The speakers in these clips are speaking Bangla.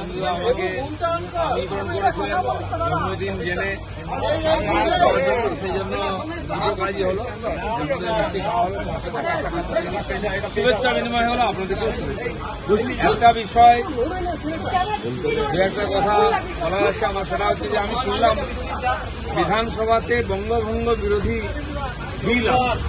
বন্ধুরা আমাকে আমন্ত্রণ করেছিলেন জন্মদিন জেনে, সেই জন্য দুটো কাজই হলো। শুভেচ্ছা বিনিময় হলো, আপনাদেরকেও শুভেচ্ছা। একটা বিষয়, দু একটা কথা বলা যাচ্ছে আমার, সেটা হচ্ছে যে আমি শুনলাম বিধানসভাতে বঙ্গভঙ্গ বিরোধী বিল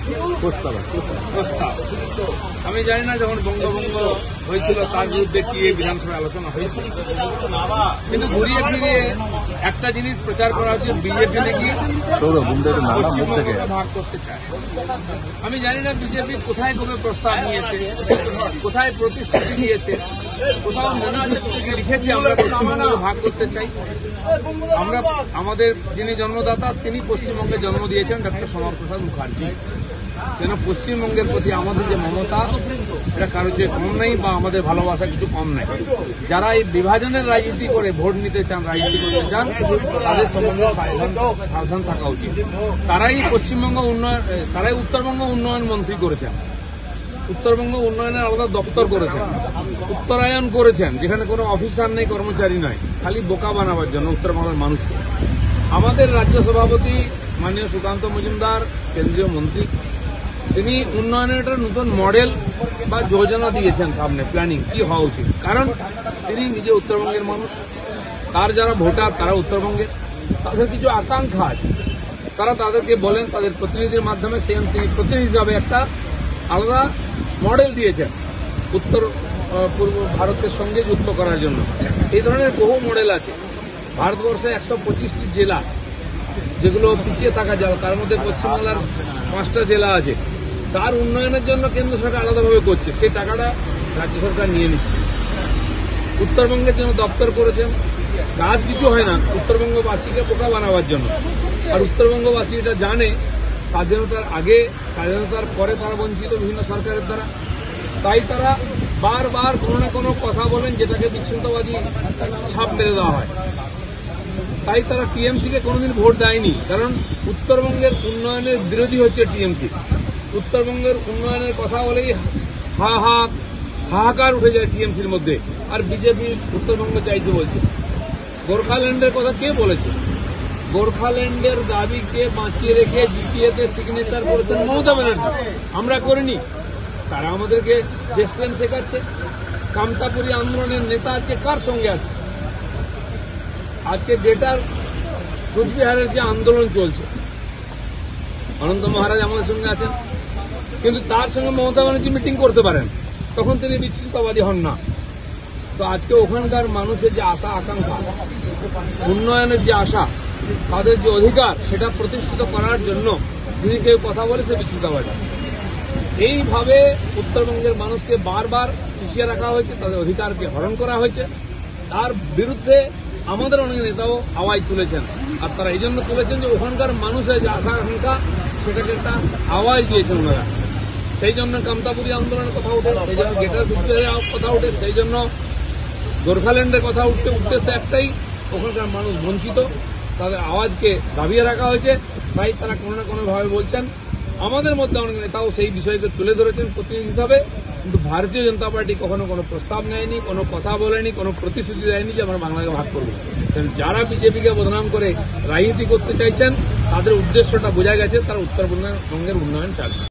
প্রস্তাব। আমি জানি না যখন বঙ্গভঙ্গ হয়েছিল তার বিরুদ্ধে কি বিধানসভায় আলোচনা হয়েছিল, কিন্তু ঘুরিয়ে ফিরিয়ে একটা জিনিস প্রচার করা হচ্ছে বিজেপি নাকি পশ্চিমবঙ্গকে ভাগ করতে চায়। আমি জানি না বিজেপি কোথায় কবে প্রস্তাব নিয়েছে, কোথায় প্রতিশ্রুতি দিয়েছে, কোথাও ম্যানিফেস্টোতে লিখেছে আমরা পশ্চিমবঙ্গকে ভাগ করতে চাই। আমরা আমাদের যিনি জন্মদাতা তিনি পশ্চিমবঙ্গে জন্ম দিয়েছেন ডক্টর শ্যামাপ্রসাদ মুখার্জি। যেন পশ্চিমবঙ্গের প্রতি আমাদের যে মমতা, এটা কারো চেয়ে কম নেই বা আমাদের ভালোবাসা কিছু কম নেই। যারা এই বিভাজনের রাজনীতি করে ভোট নিতে চান, রাজনীতি করতে চান, তাদের সম্বন্ধে সাবধান থাকা উচিত। তারাই পশ্চিমবঙ্গ উন্নয়ন, তারাই উত্তরবঙ্গ উন্নয়ন মন্ত্রী করেছেন, উত্তরবঙ্গ উন্নয়নের আলাদা দপ্তর করেছেন, উত্তরায়ণ করেছেন, যেখানে কোনো অফিসার নেই, কর্মচারী নয়, খালি বোকা বানাবার জন্য উত্তরবঙ্গের মানুষকে। আমাদের রাজ্য সভাপতি মাননীয় সুকান্ত মজুমদার, কেন্দ্রীয় মন্ত্রী, তিনি উন্নয়নের একটা নতুন মডেল বা যোজনা দিয়েছেন সামনে, প্ল্যানিং কি হওয়া উচিত। কারণ তিনি নিজে উত্তরবঙ্গের মানুষ, তার যারা ভোটার তারা উত্তরবঙ্গের, তাদের কিছু আকাঙ্ক্ষা আছে, তারা তাদেরকে বলেন তাদের প্রতিনিধির মাধ্যমে, সেই তিনি প্রতিনিধি হিসাবে একটা আলাদা মডেল দিয়েছেন উত্তর পূর্ব ভারতের সঙ্গে যুক্ত করার জন্য। এই ধরনের বহু মডেল আছে ভারতবর্ষে। 125টি জেলা যেগুলো পিছিয়ে থাকা জেলা, তার মধ্যে পশ্চিমবাংলার 5টা জেলা আছে, তার উন্নয়নের জন্য কেন্দ্র সরকার আলাদাভাবে করছে, সেই টাকাটা রাজ্য সরকার নিয়ে নিচ্ছে। উত্তরবঙ্গের জন্য দপ্তর করেছেন, কাজ কিছু হয় না, উত্তরবঙ্গবাসীকে বোকা বানাবার জন্য। আর উত্তরবঙ্গবাসী এটা জানে, স্বাধীনতার আগে স্বাধীনতার পরে তারা বঞ্চিত বিভিন্ন সরকারের দ্বারা, তাই তারা বারবার কোনো না কোনো কথা বলেন যেটাকে বিচ্ছিন্নতাবাদী ছাপ মেরে দেওয়া হয়। তাই তারা টিএমসিকে কোনোদিন ভোট দেয়নি, কারণ উত্তরবঙ্গের উন্নয়নের বিরোধী হচ্ছে টিএমসি। উত্তরবঙ্গের উন্নয়নের কথা বলেই হাহাকার উঠে যায় টিএমসির মধ্যে, আর বিজেপি উত্তরবঙ্গ চাইতে বলছে। গোর্খাল্যান্ডের কথা কে বলেছে? গোর্খাল্যান্ডের দাবিকে বাঁচিয়ে রেখে জিটিএতে সিগনেচার করেছেন মমতা ব্যানার্জি, আমরা করিনি। তারা আমাদেরকে দেশপ্রেম শেখাচ্ছে। কামতাপুরী আন্দোলনের নেতা আজকে কার সঙ্গে আছে? আজকে গ্রেটার কোচবিহারের যে আন্দোলন চলছে, অনন্ত মহারাজ আমাদের সঙ্গে আছেন, কিন্তু তার সঙ্গে মমতা ব্যানার্জি মিটিং করতে পারেন, তখন তিনি বিচ্ছিন্নতাবাদী হন না। তো আজকে ওখানকার মানুষের যে আশা আকাঙ্ক্ষা, উন্নয়নের যে আশা, তাদের যে অধিকার, সেটা প্রতিষ্ঠিত করার জন্য যদি কেউ কথা বলে সে বিচ্ছিন্নতাবাদী। এইভাবে উত্তরবঙ্গের মানুষকে বারবার পিছিয়ে রাখা হয়েছে, তাদের অধিকারকে হরণ করা হয়েছে। তার বিরুদ্ধে আমাদের অনেক নেতাও আওয়াজ তুলেছেন, আর তারা এই জন্য তুলেছেন যে ওখানকার মানুষের যে আশা আকাঙ্ক্ষা, সেটাকে একটা আওয়াজ দিয়েছেন ওনারা। সেই জন্য কামতাপুরী আন্দোলনের কথা উঠে, সেই জন্য গ্রেটার কোচবিহারের কথা উঠে, সেই জন্য গোর্খাল্যান্ডের কথা উঠছে। উদ্দেশ্য একটাই, ওখানকার মানুষ বঞ্চিত, তাদের আওয়াজকে দাবিয়ে রাখা হয়েছে। তাই তারা কোনো না কোনোভাবে বলছেন। আমাদের মধ্যে অনেক নেতাও সেই বিষয়কে তুলে ধরেছেন প্রতিনিধি হিসাবে, কিন্তু ভারতীয় জনতা পার্টি কখনো কোনো প্রস্তাব নেয়নি, কোনো কথা বলেনি, কোনো প্রতিশ্রুতি দেয়নি যে আমরা বাংলাকে ভাগ করব। যারা বিজেপিকে বদনাম করে রাজনীতি করতে চাইছেন, তাদের উদ্দেশ্যটা বোঝা গেছে, তারা উত্তরবঙ্গের উন্নয়ন চান।